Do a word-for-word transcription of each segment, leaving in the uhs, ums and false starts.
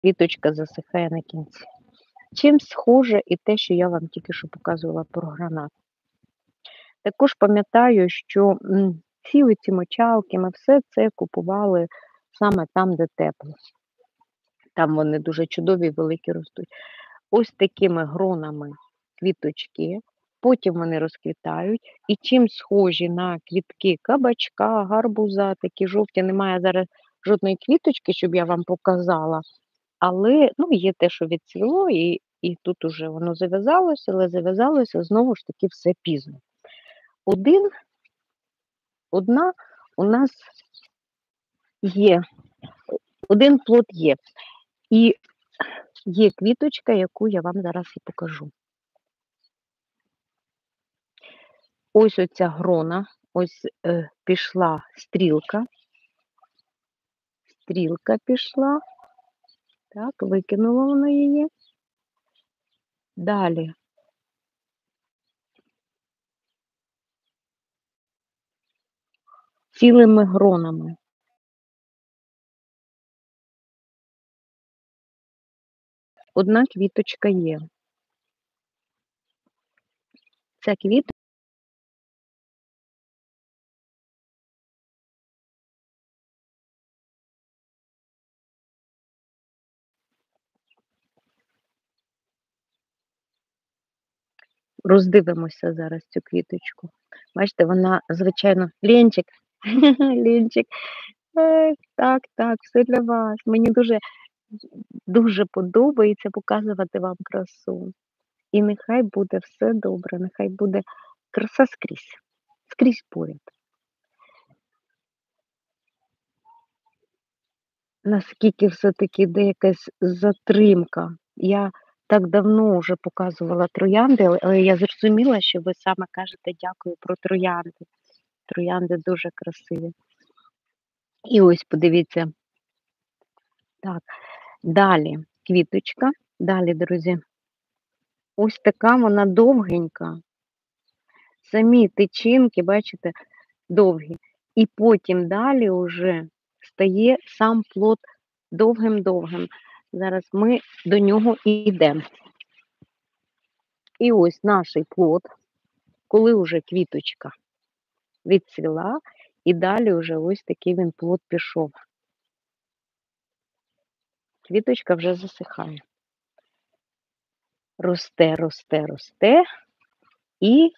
квіточка засихає на кінці. Чим схоже і те, що я вам тільки що показувала про гранат. Також пам'ятаю, що м, всі оці мочалки, ми все це купували саме там, де тепло. Там вони дуже чудові і великі ростуть. Ось такими гронами квіточки, потім вони розквітають. І чим схожі на квітки кабачка, гарбуза, такі жовті, немає зараз жодної квіточки, щоб я вам показала. Але ну, є те, що відцвіло, і, і тут уже воно зав'язалося, але зав'язалося знову ж таки все пізно. Один, одна у нас є, один плод є. І є квіточка, яку я вам зараз і покажу. Ось оця грона, ось е, пішла стрілка. Стрілка пішла. Так, викинула вона її. Далі. Цілими гронами. Одна квіточка є. Ця квітка роздивимося зараз цю квіточку. Бачите, вона, звичайно, Ленчик, Ленчик, так, так, так, все для вас. Мені дуже, дуже подобається показувати вам красу. І нехай буде все добре, нехай буде краса скрізь, скрізь поряд. Наскільки все-таки йде якась затримка. Я так давно вже показувала троянди, але я зрозуміла, що ви саме кажете дякую про троянди. Троянди дуже красиві. І ось подивіться. Так, далі квіточка, далі, друзі. Ось така вона довгенька. Самі тичинки, бачите, довгі. І потім далі вже стає сам плод довгим-довгим. Зараз ми до нього і йдемо. І ось наш плод, коли вже квіточка відцвіла, і далі вже ось такий він плод пішов. Квіточка вже засихає. Росте, росте, росте і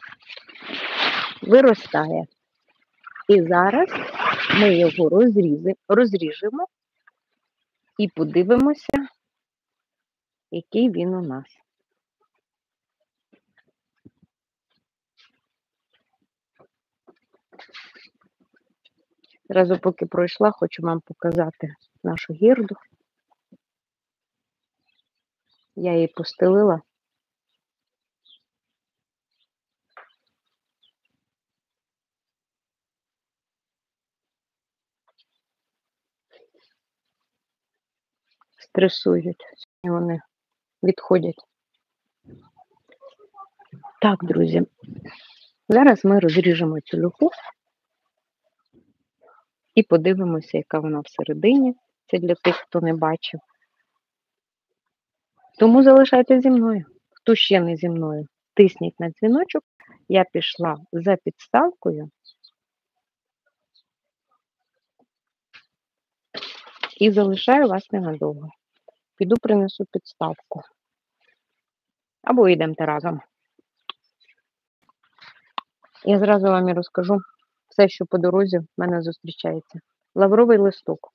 виростає. І зараз ми його розрізи, розріжемо і подивимося, який він у нас. Зразу поки пройшла, хочу вам показати нашу гірду. Я її постелила. Стресують, і вони відходять. Так, друзі, зараз ми розріжемо цю люху і подивимося, яка вона всередині. Це для тих, хто не бачив. Тому залишайтеся зі мною. Хто ще не зі мною, тисніть на дзвіночок. Я пішла за підставкою і залишаю вас ненадовго. Піду принесу підставку. Або йдемте разом. Я зразу вам і розкажу все, що по дорозі в мене зустрічається. Лавровий листок.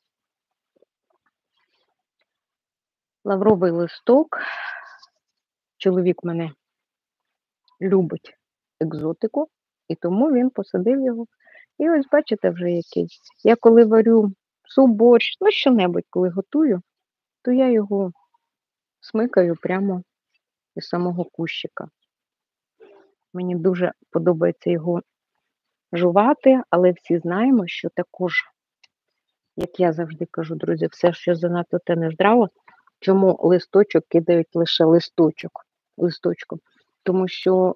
Лавровий листок. Чоловік мене любить екзотику, і тому він посадив його. І ось бачите вже якийсь. Я коли варю суп, борщ, ну що-небудь, коли готую, то я його смикаю прямо із самого кущика. Мені дуже подобається його жувати, але всі знаємо, що також, як я завжди кажу, друзі, все, що занадто те не здраво, чому листочок кидають лише листочок, листочком. Тому що,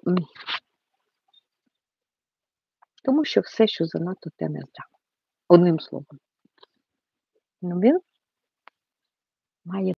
тому що все, що занадто те не здраво. Одним словом. Ну, він має